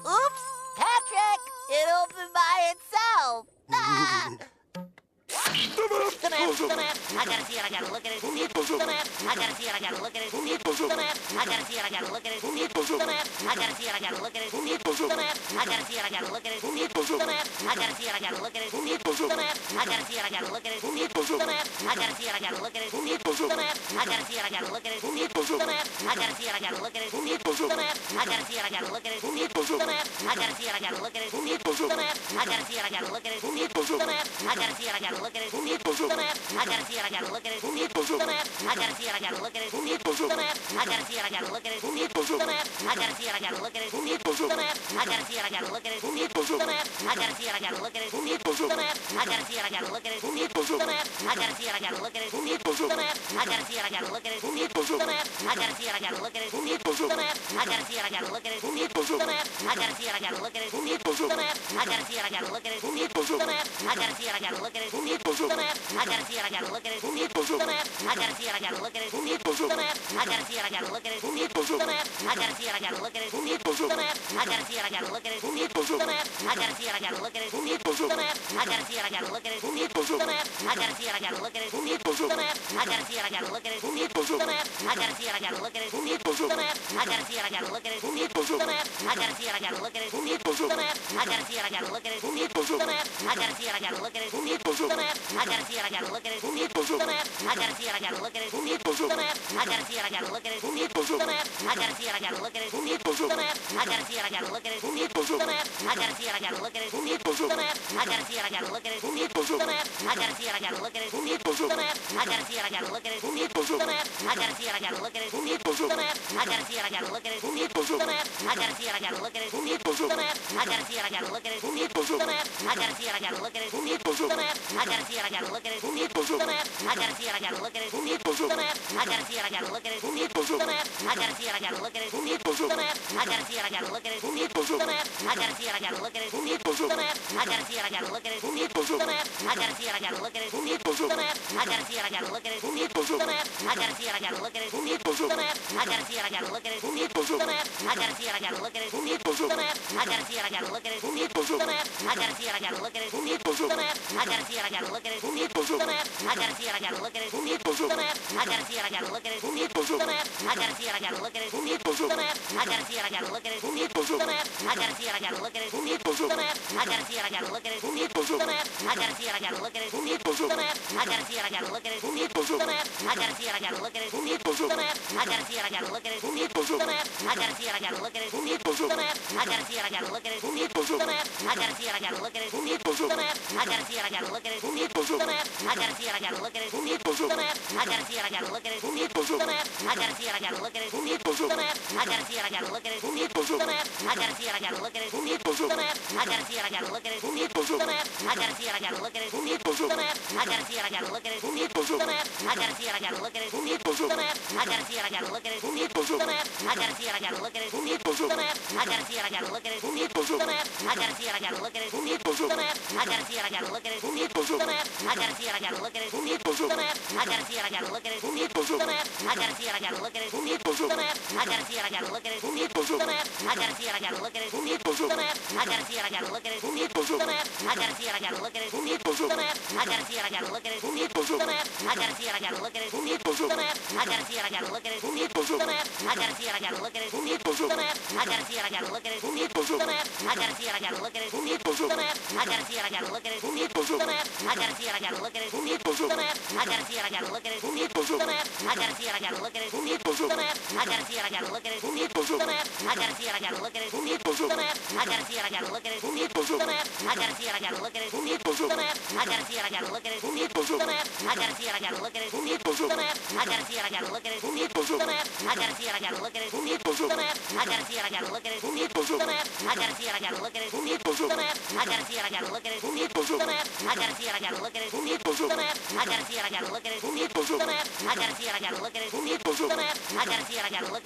Oops, Patrick! It opened by itself. Ah! The map. I gotta see it, I gotta look at it. The map. I gotta see it, I gotta look at it. The map. I gotta see it, I gotta look at it. The map. I gotta see it, I gotta look at it. The map. I gotta see it, I gotta look at it. The map. I gotta see it, I gotta look at it. The map. I gotta see it, I gotta look at it. The map. I gotta see it, I gotta look at it. The map. I gotta see it, I gotta look at it. The map. I gotta see it, I gotta look at it. The map. I gotta see it, I gotta look at it. The map. I gotta see it, I gotta look at it. The map. I gotta see it, I gotta look at it. The map. I gotta see it, I gotta look at it. The map. I gotta see it, I gotta look at it. The map. I gotta see it, I gotta look at it. The map. I gotta see it, I gotta look at it. The map. I gotta see it, I gotta look at it. The map. I gotta see it, I gotta look at it. The map. I gotta see it, I gotta look at it. The map. I gotta see it, I gotta look at it. The map. I gotta see it, I gotta look at it. The map. I gotta see it, I gotta look at it. The map. I gotta see it, I gotta look at it. The map. I gotta see it, I gotta look at it. The map. I gotta see it, I gotta look at it. The map. I gotta see it, I gotta look at it. The map. I gotta see it, I gotta look at it. The map. I gotta see it, I gotta look at it. The map. I gotta see it, I gotta look at it. The map. I gotta see it, I gotta look at it. The map. I gotta see it, I gotta look at it. The map. I gotta see it, I gotta look at it. The map. I gotta see it, I gotta look at it. The map. I gotta see it, I gotta look at it. The map. I gotta see it, I gotta look at it. The map. I gotta see it, I gotta look at it. The map. I gotta see it, I gotta look at it. The map. I gotta see it, I gotta look at it. The map. I gotta see it, I gotta look at it. The map. I gotta see it, I gotta look at it. The map. I gotta see it, I gotta look at it. The map. I gotta see it, I gotta look at it. The map. I gotta see it, I gotta look at it. The map. I gotta see it, I gotta look at it. The map. I gotta see it, I gotta look at it. The map. I gotta see it, I gotta look at it. The map. I gotta see it, I gotta look at it. The map. I gotta see it, I gotta look at it. The map. I gotta see it, I gotta look at it. The map. I gotta see it, I gotta look at it. The map. I gotta see it, I gotta look at it. The map. I gotta see it, I gotta look at it. The map. I gotta see it, I gotta look at it. The map. I gotta see it, I gotta look at it. The map. I gotta see it, I gotta look at it. The map. I gotta see it, I gotta look at it. The map. I gotta see it, I gotta look at it. The map. I gotta see it, I gotta look at it. The map. I gotta see it, I gotta look at it. The map. I gotta see it, I gotta look at it. The map. I gotta see it, I gotta look at it. The map. I gotta see it, I gotta look at it. The map. I gotta see it, I gotta look at it. The map. I gotta see it, I gotta look at it. The map. I gotta see it, I gotta look at it. The map. I gotta see it, I gotta look at it. The map. I gotta see it, I gotta look at it. The map. I gotta see it, I gotta look at it. The map. I gotta see it, I gotta look at it. The map. I gotta see it, I gotta look at it. The map. I gotta see it, I gotta look at it. The map. I gotta see it, I gotta look at it. The map. I gotta see it, I gotta look at it. The map. I gotta see it, I gotta look at it. The map. I gotta see it, I gotta look at it. The map. I gotta see it, I gotta look at it. The map. I gotta see it, I gotta look at it. The map. I gotta see it, I gotta look at it. The map. I gotta see it, I gotta look at it. The map. I gotta see it, I gotta look at it. The map. I gotta see it, I gotta look at it. The map. I gotta see it, I gotta look at it. The map. I gotta see it, I gotta look at it. The map. I gotta see it, I gotta look at it. The map. I gotta see it, I gotta look at it. The map. I gotta see it, I gotta look at it. The map. I gotta see it, I gotta look at it. The map. I gotta see it, I gotta look at it. The map. I gotta see it, I gotta look at it. The map. I gotta see it, I gotta look at it. The map. I gotta see it, I gotta look at it. The map. I gotta see it, I gotta look at it. The map. I gotta see it, I gotta look at it. The map. I gotta see it, I gotta look at it. The map. I gotta see it, I gotta look at it. The map. I gotta see it, I gotta look at it. The map. I gotta see it, I gotta look at it. The map. I gotta see it, I gotta look at it. The map. I gotta see it, I gotta look at it. The map. I gotta see it, I gotta look at it. The map. I gotta see it, I gotta look at it. The map. I gotta see it, I gotta look at it. The map. I gotta see it, I gotta look at it. The map. I gotta see it, I gotta look at it. The map. I gotta see it, I gotta look at it. The map. I gotta see it, I gotta look at it. The map. I gotta see it, I gotta look at it. The map. I gotta see it, I gotta look at it. The map. I gotta see it, I gotta look at it. The map. I gotta see it, I gotta look at it. The map. I gotta see it, I gotta look at it. The map. I gotta see it, I gotta look at it. The map. I gotta see it, I gotta look at it. The map. I gotta see it, I gotta look at it. The map. I gotta see it, I gotta look at it. The map. I gotta see it, I gotta look at it. The map. I gotta see it, I gotta look at it. The map. I gotta see it, I gotta look at it. The map. I gotta see it, I gotta look at it. The map. I gotta see it, I gotta look at it. The map. I gotta see it, I gotta look at it. The map. I gotta see it, I gotta look at it. The map. I gotta see it, I gotta look at it. The map. I gotta see it, I gotta look at it. The map. I gotta see it, I gotta look at it. The map. I gotta see it, I gotta look at it. The map. I gotta see it, I gotta look at it. The map. I gotta see it, I gotta look at it. The map. I gotta see it, I gotta look at it. The map. I gotta see it, I gotta look at it. The map. I gotta see it, I gotta look at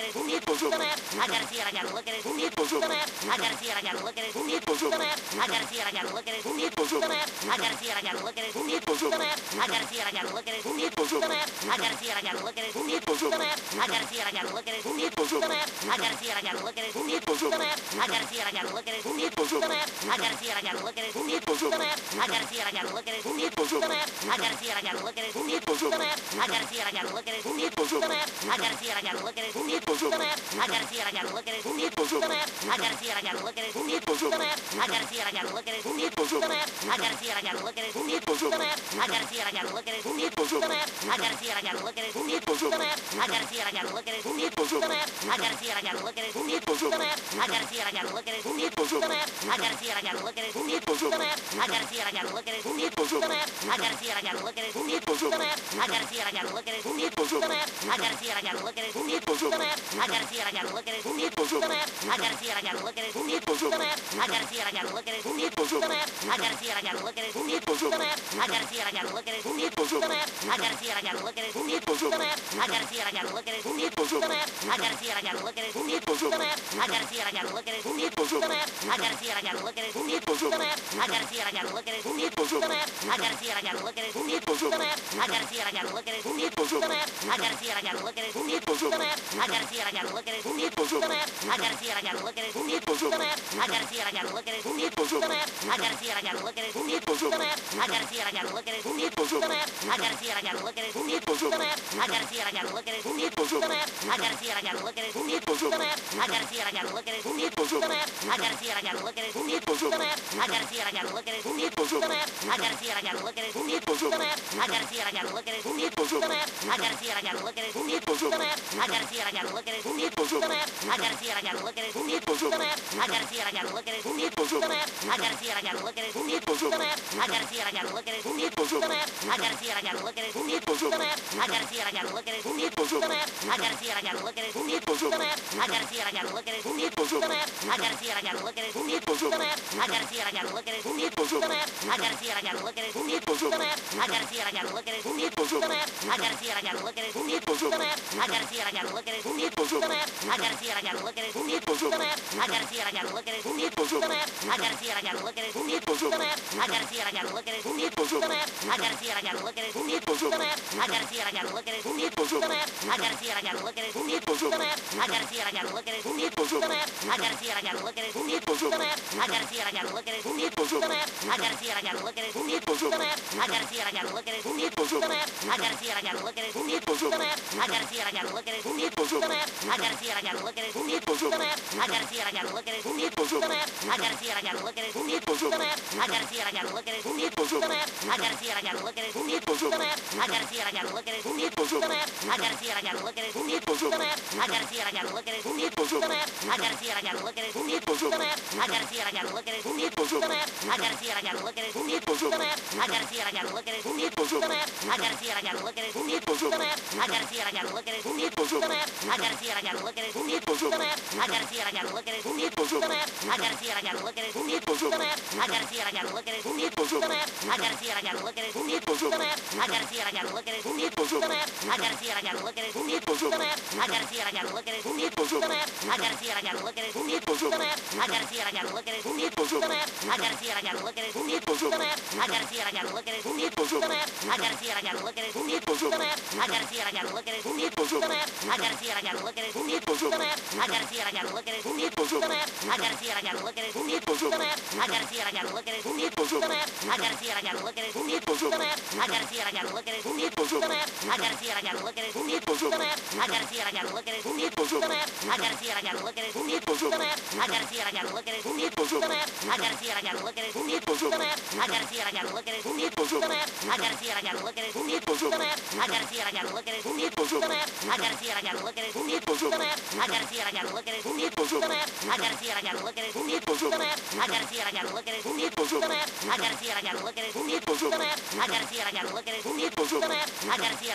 at his dumbass. I gotta see it, I gotta look at his dumbass. I gotta see it, I gotta look at his dumbass. I gotta see it, I gotta look at his dumbass. I gotta see it, I gotta look at his dumbass. I gotta see it, I gotta look at his dumbass. I gotta see it, I gotta look at his dumbass. I gotta see it, I gotta look at his dumbass. I gotta see it, I gotta look at his dumbass. I gotta see it, I gotta look at his dumbass. I gotta see it, I gotta look at his dumbass. I gotta see it, I gotta look at his dumbass. I gotta see it, I gotta look at his dumbass. I gotta see it, I gotta look at his dumbass. I gotta see it, I gotta look at his dumbass. I gotta see it, I gotta look at his dumbass. I gotta see it, I gotta look at his dumbass. I gotta see it, I gotta look at his dumbass. I gotta see it, I gotta look at his dumbass. I gotta see it, I gotta look at his dumbass. I gotta see it, I gotta look at his dumbass. I gotta see it, I gotta look at his dumbass. I gotta see it, I gotta look at his dumbass. I gotta see it, I gotta look at his dumbass. I gotta see it, I gotta look at his dumbass. I gotta see it, I gotta look at his dumbass. I gotta see it, I gotta look at his dumbass. I gotta see it, I gotta look at his dumbass. I gotta see it, I gotta look at his dumbass. I gotta see it, I gotta look at his dumbass. I gotta see it, I gotta look at his dumbass. I gotta see it, I gotta look at his dumbass. I gotta see it, I gotta look at his dumbass. I gotta see it, I gotta look at his dumbass. I gotta see it, I gotta look at his dumbass. I gotta see it, I gotta look at his dumbass. I gotta see it, I gotta look at his dumbass. I gotta see it, I gotta look at his dumbass. I gotta see it, I gotta look at his dumbass. I gotta see it, I gotta look at his dumbass. I gotta see it, I gotta look at his dumbass. I gotta see it, I gotta look at his dumbass. I gotta see it, I gotta look at his dumbass. I gotta see it, I gotta look at his dumbass. I gotta see it, I gotta look at his dumbass. I gotta see it, I gotta look at his dumbass. I gotta see it, I gotta look at his dumbass. I gotta see it, I gotta look at his dumbass. I gotta see it, I gotta look at his dumbass. I gotta see it, I gotta look at his dumbass. I gotta see it, I gotta look at his dumbass. I gotta see it, I gotta look at his dumbass. I gotta see it, I gotta look at his dumbass. I gotta see it, I gotta look at his dumbass. I gotta see it, I gotta look at his dumbass. I gotta see it, I gotta look at his dumbass. I gotta see it, I gotta look at his dumbass. I gotta see it, I gotta look at his dumbass. I gotta see it, I gotta look at his dumbass. I gotta see it, I gotta look at his dumbass. I gotta see it, I gotta look at his dumbass. I gotta see it, I gotta look at his dumbass. I gotta see it, I gotta look at his dumbass. I gotta see it, I gotta look at his dumbass. I gotta see it, I gotta look at his dumbass. I gotta see it, I gotta look at his dumbass. I gotta see it, I gotta look at his dumbass. I gotta see it, I gotta look at his dumbass. I gotta see it, I gotta look at his dumbass. I gotta see it, I gotta look at his dumbass. I gotta see it, I gotta look at his dumbass. I gotta see it, I gotta look at his dumbass. I gotta see it, I gotta look at his dumbass. I gotta see it, I gotta look at his dumbass. I gotta see it, I gotta look at his dumbass. I gotta see it, I gotta look at his dumbass. I gotta see it, I gotta look at his dumbass. I gotta see it, I gotta look at his dumbass. I gotta see it, I gotta look at his dumbass. I gotta see it, I gotta look at his dumbass. I gotta see it, I gotta look at his dumbass. I gotta see it, I gotta look at his dumbass. I gotta see it, I gotta look at his dumbass. I gotta see it, I gotta look at his dumbass. I gotta see it, I gotta look at his dumbass. I gotta see it, I gotta look at his dumbass. I gotta see it, I gotta look at his dumbass. I gotta see it, I gotta look at his dumbass. I gotta see it, I gotta look at his dumbass. I gotta see it, I gotta look at his dumbass. I gotta see it, I gotta look at his dumbass. I gotta see it, I gotta look at his dumbass. I gotta see it, I gotta look at his dumbass. I gotta see it, I gotta look at his dumbass. I gotta see it, I gotta look at his dumbass. I gotta see it, I gotta look at his dumbass. I gotta see it, I gotta look at his dumbass. I gotta see it, I gotta look at his dumbass. I gotta see it, I gotta look at his dumbass. I gotta see it, I gotta look at his dumbass. I gotta see it, I gotta look at his dumbass. I gotta see it, I gotta look at his dumbass. I gotta see it, I gotta look at his dumbass. I gotta see it, I gotta look at his dumbass. I gotta see it, I gotta look at his dumbass. I gotta see it, I gotta look at his dumbass. I gotta see it, I gotta look at his dumbass. I gotta see it, I gotta look at his dumbass. I gotta see it, I gotta look at his dumbass. I gotta see it, I gotta look at his dumbass. I gotta see it, I gotta look at his dumbass. I gotta see it, I gotta look at his dumbass. I gotta see it, I gotta look at his dumbass. I gotta see it, I gotta look at his dumbass. I gotta see it, I gotta look at his dumbass. I gotta see it, I gotta look at his dumbass. I gotta see it, I gotta look at his dumbass. I gotta see it, I gotta look at his dumbass. I gotta see it, I gotta look at his dumbass. I gotta see it, I gotta look at his dumbass. I gotta see it, I gotta look at his dumbass. I gotta see it, I gotta look at his dumbass. I gotta see it, I gotta look at his dumbass. I gotta see it, I gotta look at his dumbass. I gotta see it, I gotta look at his dumbass. I gotta see it, I gotta look at his dumbass. I gotta see it, I gotta look at his dumbass. I gotta see it, I gotta look at his dumbass. I gotta see it, I gotta look at his dumbass. I gotta see it, I gotta look at his dumbass. I gotta see it, I gotta look at his dumbass. I gotta see it, I gotta look at his dumbass. I gotta see it, I gotta look at his dumbass. I gotta see it, I gotta look at his dumbass. I gotta see it, I gotta look at his dumbass. I gotta see it, I gotta look at his dumbass. I gotta see it, I gotta look at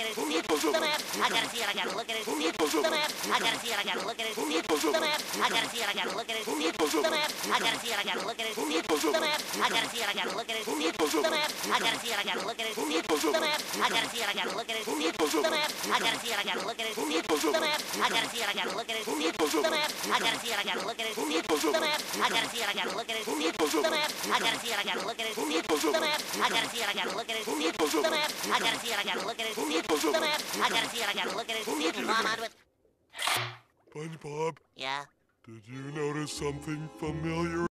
look at it, see it, the map. I gotta see it, I gotta look at it, see it, the map. I gotta see it, I gotta look at it, see it, the map. I gotta see it, I gotta look at it, see it, the map. I gotta see it, I gotta look at it, see it, the map. I gotta see it, I gotta look at it, see it, the map. I gotta see it, I gotta look at it, see it, the map. I gotta see it, I gotta look at it, see it, the map. I gotta see it, I gotta look at it, see it, the map. I gotta see it, I gotta look at it, see it, the map. I gotta see it, I gotta look at it, see it, the map. I gotta see it, I gotta look at it, see it, the map. I gotta see it, I gotta look at it, see it, the map. I gotta see it, I gotta look at it, see it, the map. I gotta see it, I gotta look at it, see it, the map. I gotta see it, I gotta look at it, see it, 100. SpongeBob, Yeah. did you notice something familiar